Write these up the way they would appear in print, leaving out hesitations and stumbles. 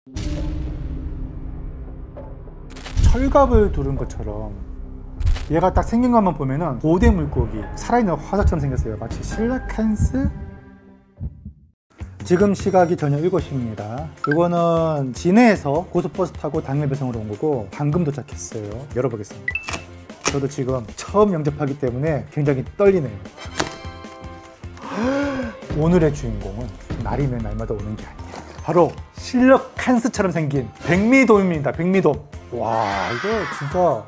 철갑을 두른 것처럼 얘가 딱 생긴 것만 보면은 고대 물고기, 살아있는 화석처럼 생겼어요. 마치 실라칸스? 지금 시각이 저녁 7시입니다. 이거는 진해에서 고속버스 타고 당일 배송으로 온 거고 방금 도착했어요. 열어보겠습니다. 저도 지금 처음 영접하기 때문에 굉장히 떨리네요. 오늘의 주인공은 날이면 날마다 오는 게 아니에요. 바로 실라칸스처럼 생긴 백미돔입니다. 백미돔. 와, 이거 진짜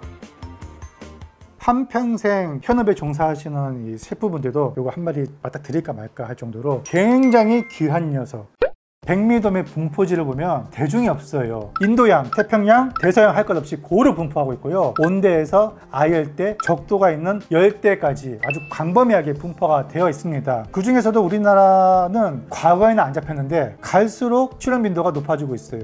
한평생 현업에 종사하시는 이 셰프분들도 이거 한 마리 맞닥 드릴까 말까 할 정도로 굉장히 귀한 녀석. 백미돔의 분포지를 보면 대중이 없어요. 인도양, 태평양, 대서양 할 것 없이 고루 분포하고 있고요. 온대에서 아열대, 적도가 있는 열대까지 아주 광범위하게 분포가 되어 있습니다. 그 중에서도 우리나라는 과거에는 안 잡혔는데 갈수록 출현 빈도가 높아지고 있어요.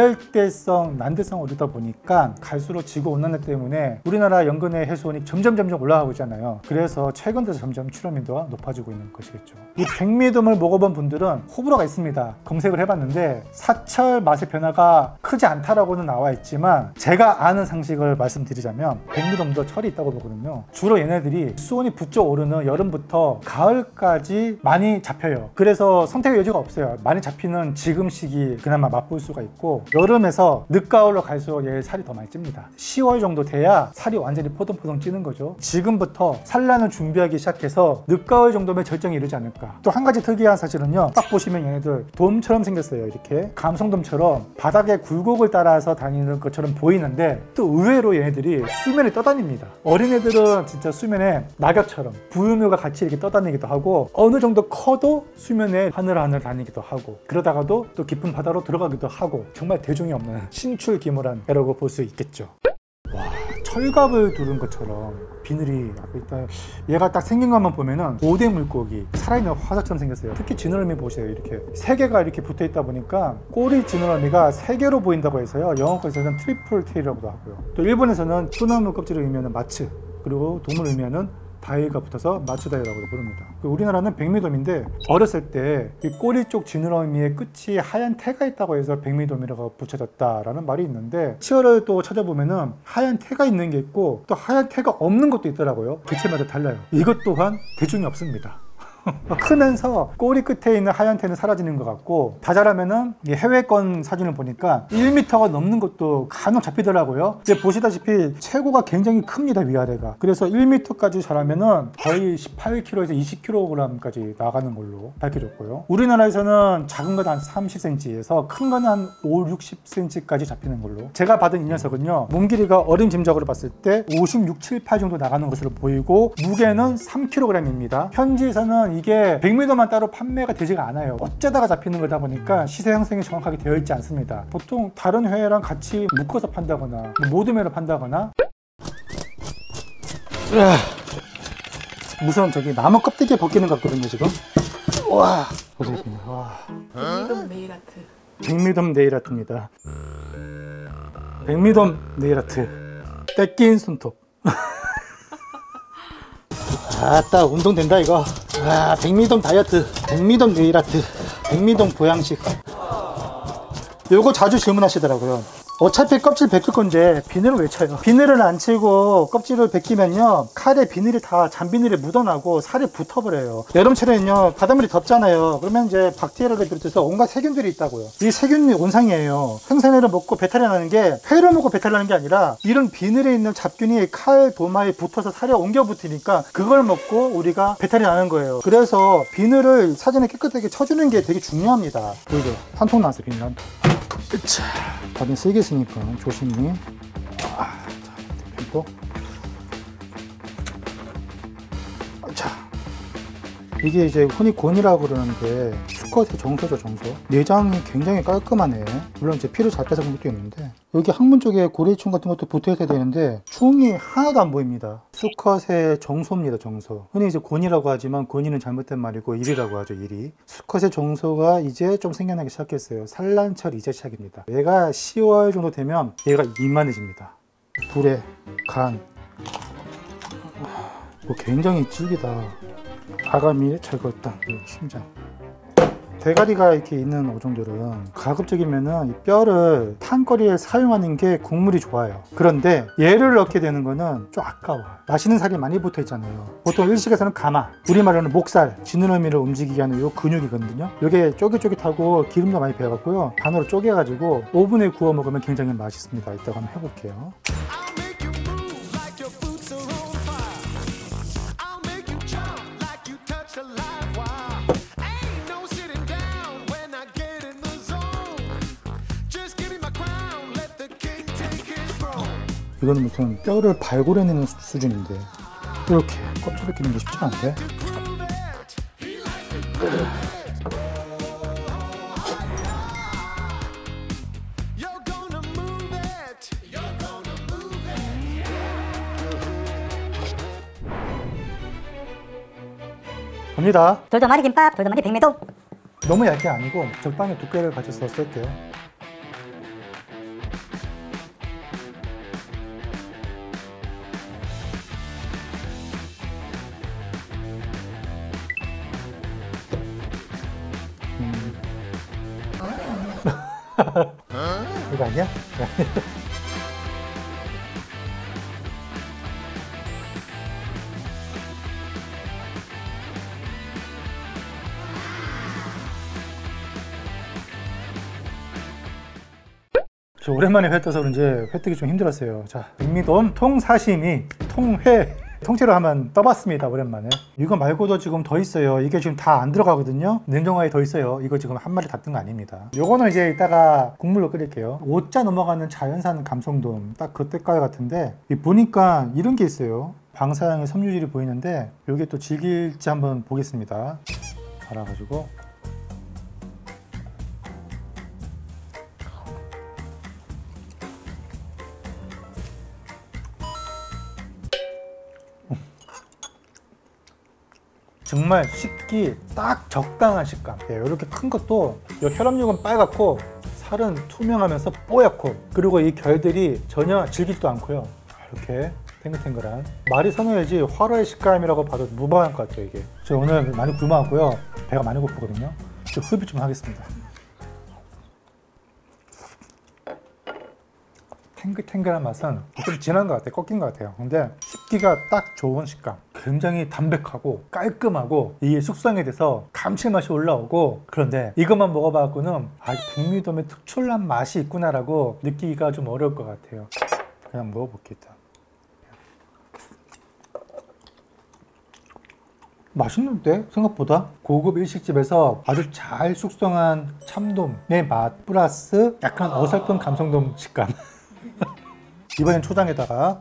아열대성, 난대성 오르다 보니까 갈수록 지구온난화 때문에 우리나라 연근의 해수온이 점점 올라가고 있잖아요. 그래서 최근 들어서 점점 출현 빈도가 높아지고 있는 것이겠죠. 이 백미돔을 먹어본 분들은 호불호가 있습니다. 검색을 해봤는데 사철 맛의 변화가 크지 않다라고는 나와 있지만 제가 아는 상식을 말씀드리자면 백미돔도 철이 있다고 보거든요. 주로 얘네들이 수온이 부쩍 오르는 여름부터 가을까지 많이 잡혀요. 그래서 선택의 여지가 없어요. 많이 잡히는 지금 시기 그나마 맛볼 수가 있고, 여름에서 늦가을로 갈수록 얘 살이 더 많이 찝니다. 10월 정도 돼야 살이 완전히 포동포동 찌는 거죠. 지금부터 산란을 준비하기 시작해서 늦가을 정도면 절정에 이르지 않을까. 또 한 가지 특이한 사실은요, 딱 보시면 얘네들 돔처럼 생겼어요. 이렇게 감성돔처럼 바닥에 굴곡을 따라서 다니는 것처럼 보이는데 또 의외로 얘네들이 수면에 떠다닙니다. 어린애들은 진짜 수면에 낙엽처럼 부유묘가 같이 이렇게 떠다니기도 하고, 어느 정도 커도 수면에 하늘하늘 다니기도 하고, 그러다가도 또 깊은 바다로 들어가기도 하고, 정말 대중이 없는 신출귀몰한 애라고 볼 수 있겠죠. 와, 철갑을 두른 것처럼 비늘이 일단 얘가 딱 생긴 것만 보면은 고대 물고기, 살아있는 화석처럼 생겼어요. 특히 지느러미 보세요. 이렇게 세 개가 이렇게 붙어 있다 보니까 꼬리 지느러미가 세 개로 보인다고 해서요, 영어권에서는 트리플 테일이라고도 하고요. 또 일본에서는 소나무 껍질을 의미하는 마츠, 그리고 돔을 의미하는 다이가 붙어서 마츠다이라고도 부릅니다. 우리나라는 백미돔인데 어렸을 때 이 꼬리 쪽 지느러미의 끝이 하얀 태가 있다고 해서 백미돔이라고 붙여졌다라는 말이 있는데, 치어를 또 찾아보면은 하얀 태가 있는 게 있고 또 하얀 태가 없는 것도 있더라고요. 개체마다 달라요. 이것 또한 대중이 없습니다. 크면서 꼬리 끝에 있는 하얀 태는 사라지는 것 같고, 다 자라면은 해외권 사진을 보니까 1m가 넘는 것도 간혹 잡히더라고요. 이제 보시다시피 최고가 굉장히 큽니다, 위아래가. 그래서 1m까지 자라면은 거의 18kg에서 20kg까지 나가는 걸로 밝혀졌고요. 우리나라에서는 작은 건 한 30cm에서 큰 건 한 5, 60cm까지 잡히는 걸로. 제가 받은 이 녀석은요, 몸 길이가 어린 짐작으로 봤을 때 56, 7, 8 정도 나가는 것으로 보이고, 무게는 3kg입니다. 현지에서는 이게 백미돔만 따로 판매가 되지가 않아요. 어쩌다가 잡히는 거다 보니까 시세 형성이 정확하게 되어 있지 않습니다. 보통 다른 회랑 같이 묶어서 판다거나 모듬회로 판다거나. 우선 저기 나무 껍데기 벗기는 것 같거든요 지금. 와, 보세요. 와. 백미돔 네일 아트. 백미돔 네일 아트입니다. 백미돔 네일 아트. 떼낀 손톱. 아따, 운동 된다 이거. 아, 백미돔 다이어트, 백미돔 네일 아트, 백미돔 보양식. 요거 자주 질문하시더라고요. 어차피 껍질 벗길 건데 비늘은 왜 쳐요? 비늘을 안 치고 껍질을 벗기면요, 칼에 비늘이 다 잔비늘에 묻어나고 살이 붙어버려요. 여름철에는요, 바닷물이 덥잖아요. 그러면 이제 박테리아를 비롯해서 온갖 세균들이 있다고요. 이 세균이 온상이에요. 생선회를 먹고 배탈이 나는 게 회를 먹고 배탈이 나는 게 아니라 이런 비늘에 있는 잡균이 칼 도마에 붙어서 살에 옮겨 붙으니까 그걸 먹고 우리가 배탈이 나는 거예요. 그래서 비늘을 사전에 깨끗하게 쳐주는 게 되게 중요합니다. 보이죠? 한 통 나왔어요, 비늘 한 통. 자, 바늘 세게 쓰니까 조심히. 자, 또. 자, 이게 이제 흔히 곤이라고 그러는데 수컷의 정소죠, 정소. 내장이 굉장히 깔끔하네. 물론 이제 피를 잘 빼서 그런 것도 있는데, 여기 항문 쪽에 고래충 같은 것도 붙어 있어야 되는데 충이 하나도 안 보입니다. 수컷의 정소입니다, 정소. 흔히 이제 곤이라고 하지만 곤이는 잘못된 말이고 일이라고 하죠, 일이. 수컷의 정소가 이제 좀 생겨나기 시작했어요. 산란철 이제 시작입니다. 얘가 10월 정도 되면 얘가 이만해집니다. 불에 간. 굉장히 질기다. 아가미에 철거당, 심장. 대가리가 이렇게 있는 어종들은 가급적이면은 이 뼈를 탕거리에 사용하는 게 국물이 좋아요. 그런데 얘를 넣게 되는 거는 좀 아까워. 맛있는 살이 많이 붙어 있잖아요. 보통 일식에서는 가마, 우리말로는 목살, 지느러미를 움직이게 하는 요 근육이거든요. 이게 쫄깃쫄깃하고 기름도 많이 배어갖고요. 반으로 쪼개가지고 오븐에 구워 먹으면 굉장히 맛있습니다. 이따가 한번 해볼게요. 이거는 무슨 뼈를 발굴해내는 수준인데 이렇게 껍질을 끼는 게 쉽지 않은데. 갑니다. 돌도마리 김밥, 돌도마리 백매도. 너무 얇게 아니고 적당히 두께를 가져서 쓸게요. 이거 아니야? 저 오랜만에 회 떠서 그런지 회 뜨기 좀 힘들었어요. 자, 백미돔 통사시미, 통회, 통째로 한번 떠봤습니다. 오랜만에. 이거 말고도 지금 더 있어요. 이게 지금 다 안 들어가거든요. 냉동화에 더 있어요. 이거 지금 한 마리 다 뜬 거 아닙니다. 요거는 이제 이따가 국물로 끓일게요. 5자 넘어가는 자연산 감성돔, 딱 그 때깔 같은데 보니까 이런 게 있어요. 방사형의 섬유질이 보이는데 요게 또 질길지 한번 보겠습니다. 갈아가지고 정말 식기 딱 적당한 식감. 이렇게 큰 것도 이 혈압육은 빨갛고 살은 투명하면서 뽀얗고, 그리고 이 결들이 전혀 질기지도 않고요. 이렇게 탱글탱글한, 말이 선호해야지 화로의 식감이라고 봐도 무방할 것 같아요. 이게 저 오늘 많이 굶어갖고요, 배가 많이 고프거든요. 좀 흡입 좀 하겠습니다. 탱글탱글한 맛은 좀 진한 것 같아요. 꺾인 것 같아요. 근데 씹기가 딱 좋은 식감. 굉장히 담백하고 깔끔하고 이게 숙성이 돼서 감칠맛이 올라오고, 그런데 이것만 먹어봐갖고는 백미돔의 특출난 맛이 있구나라고 느끼기가 좀 어려울 것 같아요. 그냥 먹어볼게요. 일단. 맛있는데? 생각보다 고급 일식집에서 아주 잘 숙성한 참돔의 맛 플러스 약간 어설픈 감성돔 식감. 이번엔 초장에다가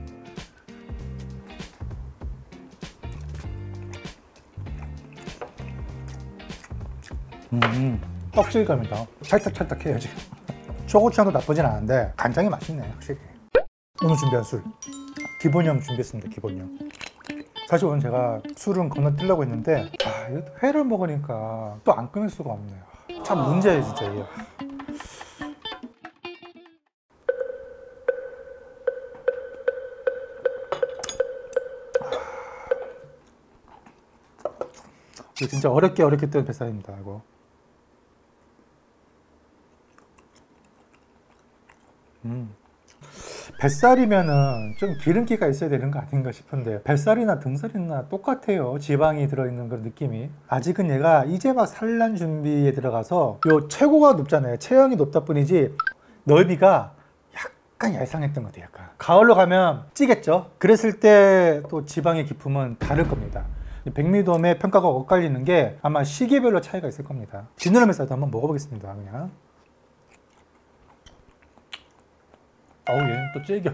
떡질감이다. 찰떡찰떡 해야지. 초고추장도 나쁘진 않은데 간장이 맛있네 확실히. 오늘 준비한 술 기본형 준비했습니다. 기본형. 사실 오늘 제가 술은 건너뛰려고 했는데 회를 먹으니까 또 안 끊을 수가 없네요. 참 문제예요 진짜 이게. 이거 진짜 어렵게 뜬 뱃살입니다. 이거. 뱃살이면은 좀 기름기가 있어야 되는 거 아닌가 싶은데 뱃살이나 등살이나 똑같아요. 지방이 들어있는 그런 느낌이. 아직은 얘가 이제 막 산란 준비에 들어가서 요 최고가 높잖아요. 체형이 높다 뿐이지 넓이가 약간 얄쌍했던 것 같아요. 약간 가을로 가면 찌겠죠. 그랬을 때 또 지방의 기품은 다를 겁니다. 백미돔의 평가가 엇갈리는 게 아마 시기별로 차이가 있을 겁니다. 지느러미살도 한번 먹어보겠습니다. 그냥. 어우 얘는 또 질겨.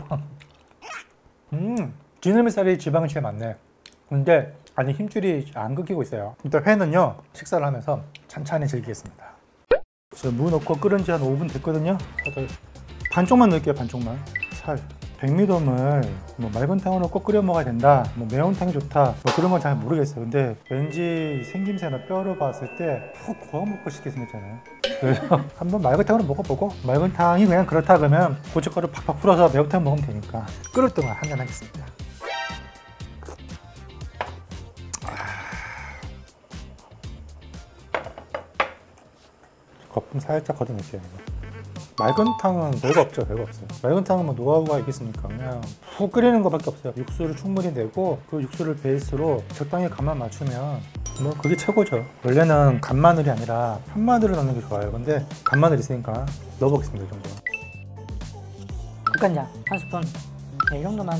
지느러미살이 지방이 제일 많네. 근데 아니 힘줄이 안 긋기고 있어요. 일단 회는요 식사를 하면서 찬찬히 즐기겠습니다. 저 무 넣고 끓은 지 한 5분 됐거든요. 반쪽만 넣을게요. 반쪽만. 살. 백미돔을 뭐 맑은 탕으로 꼭 끓여 먹어야 된다, 뭐 매운탕이 좋다, 뭐 그런 건 잘 모르겠어요. 근데 왠지 생김새나 뼈로 봤을 때 푹 구워 먹고 싶게 생겼잖아요. 그래서 한번 맑은 탕으로 먹어보고, 맑은 탕이 그냥 그렇다 그러면 고춧가루 팍팍 풀어서 매운탕 먹으면 되니까 끓을 동안 한잔 하겠습니다. 거품 살짝 걷어낼게요. 맑은 탕은 별거 없죠. 별거 없어요. 맑은 탕은 뭐 노하우가 있겠습니까? 그냥 푹 끓이는 것밖에 없어요. 육수를 충분히 내고 그 육수를 베이스로 적당히 간만 맞추면 뭐 그게 최고죠. 원래는 간마늘이 아니라 편마늘을 넣는 게 좋아요. 근데 간마늘 있으니까 넣어보겠습니다. 이 정도. 국간장 한 스푼. 네, 이 정도만.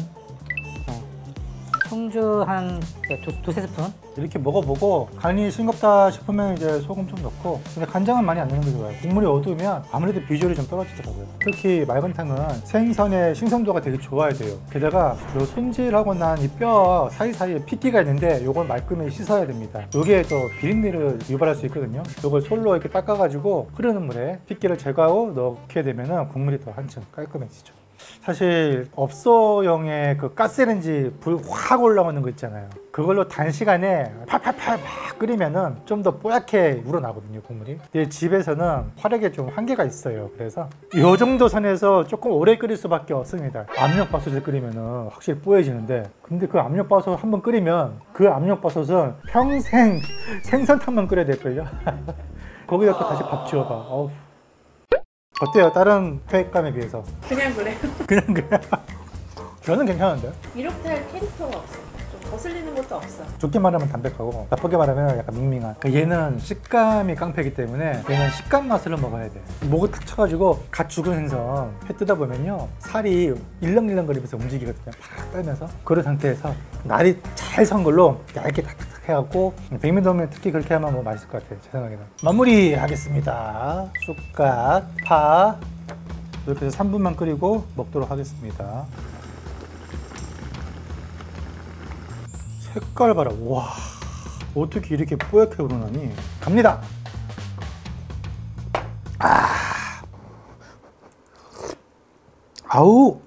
청주 한 두세 스푼. 이렇게 먹어보고 간이 싱겁다 싶으면 이제 소금 좀 넣고, 근데 간장은 많이 안 넣는 게 좋아요. 국물이 어두우면 아무래도 비주얼이 좀 떨어지더라고요. 특히 맑은 탕은 생선의 신선도가 되게 좋아야 돼요. 게다가 요 손질하고 난 이 뼈 사이사이에 핏기가 있는데 요걸 말끔히 씻어야 됩니다. 요게 또 비린내를 유발할 수 있거든요. 요걸 솔로 이렇게 닦아가지고 흐르는 물에 핏기를 제거하고 넣게 되면 국물이 더 한층 깔끔해지죠. 사실 업소용의 그 가스레인지 불 확 올라오는 거 있잖아요. 그걸로 단시간에 팔팔팔 막 끓이면은 좀 더 뽀얗게 우러나거든요, 국물이. 근데 집에서는 화력에 좀 한계가 있어요. 그래서 이 정도 선에서 조금 오래 끓일 수밖에 없습니다. 압력밥솥을 끓이면은 확실히 뽀얘지는데, 근데 그 압력밥솥 한번 끓이면 그 압력밥솥은 평생 생선탕만 끓여야 될걸요. 거기다 또 다시 밥 지어봐. 어우. 어때요? 다른 회감에 비해서? 그냥 그래요. 그냥 그래. 저는 괜찮은데? 이렇게 할 캐릭터가 없어. 좀 거슬리는 것도 없어. 좋게 말하면 담백하고 나쁘게 말하면 약간 밍밍한. 얘는 식감이 깡패이기 때문에 얘는 식감 맛으로 먹어야 돼. 목을 탁 쳐가지고 갓 죽은 생선 회 뜯어 보면요, 살이 일렁일렁거리면서 움직이거든요. 팍 떨면서. 그런 상태에서 날이 잘 선 걸로 얇게 탁탁탁 해갖고, 백미도면 특히 그렇게 하면 뭐 맛있을 것 같아요, 제 생각에는. 마무리 하겠습니다. 쑥갓, 파 이렇게 해서 3분만 끓이고 먹도록 하겠습니다. 색깔 봐라. 와, 어떻게 이렇게 뽀얗게 우러나니. 갑니다. 아우.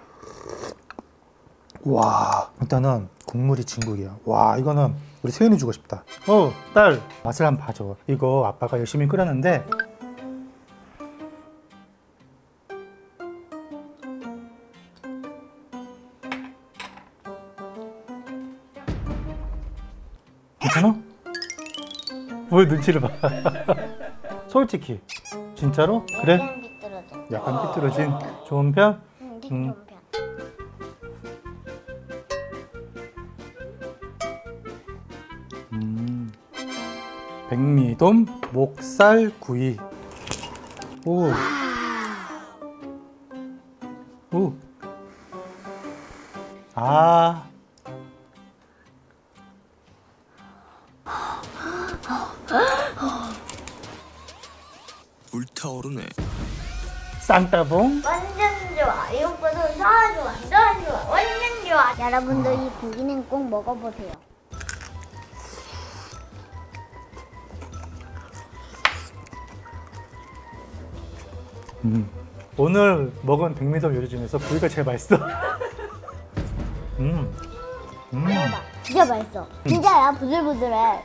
와, 일단은 국물이 진국이야. 와, 이거는 우리 세윤이 주고 싶다. 딸, 맛을 한번 봐줘. 이거 아빠가 열심히 끓였는데 괜찮아? 왜 눈치를 봐? 솔직히 진짜로? 그래? 약간 비뚤어져. 약간 삐뚤어진 좋은 편? 응, 네 좋은 편. 백미돔 목살 구이. 오. 오. 아. 불타오르네. 쌍따봉. 완전 좋아. 이 오빠도 다 좋아. 완전 좋아. 완전 좋아. 여러분도 이 고기는 꼭 먹어보세요. 오늘 먹은 백미돔 요리 중에서 구이가 제일 맛있어. 먹어봐. 진짜 맛있어. 진짜야. 부들부들해.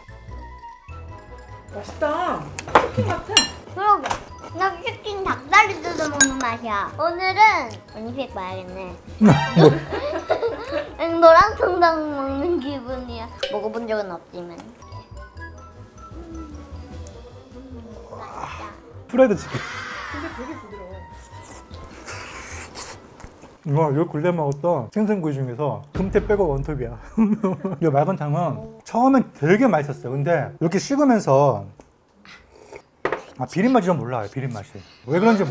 맛있다. 치킨 같아. 그러게. 나 치킨 닭다리 뜯어 먹는 맛이야. 오늘은 언니색 봐야겠네. 노랑 통닭 먹는 기분이야. 먹어본 적은 없지만. 맛있다. 프라이드 치킨. 근데 되게 부드러워. 요 근래 먹었던 생선구이 중에서 금태 빼고 원톱이야. 요 맑은 탕은 처음엔 되게 맛있었어요. 근데 이렇게 식으면서 비린맛이 좀 올라와요. 비린맛이. 왜 그런지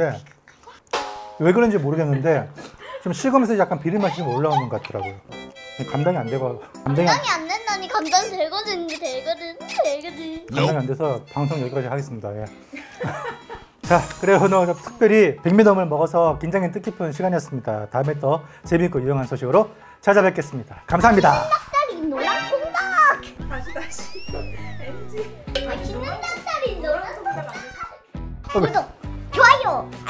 모르겠는데 좀 식으면서 약간 비린맛이 좀 올라오는 것 같더라고요. 감당이 안 되고 감당이 안 된다니. 감당 되거든. 감당이 안 돼서 방송 여기까지 하겠습니다. 예. 자, 그래 오늘 특별히 백미돔을 먹어서 굉장히 뜻깊은 시간이었습니다. 다음에 또 재밌고 유용한 소식으로 찾아뵙겠습니다. 감사합니다. 닭다리 노랑 통닭. 다시. NG. 맛있는 닭다리 노랑 통닭. 구독, 좋아요,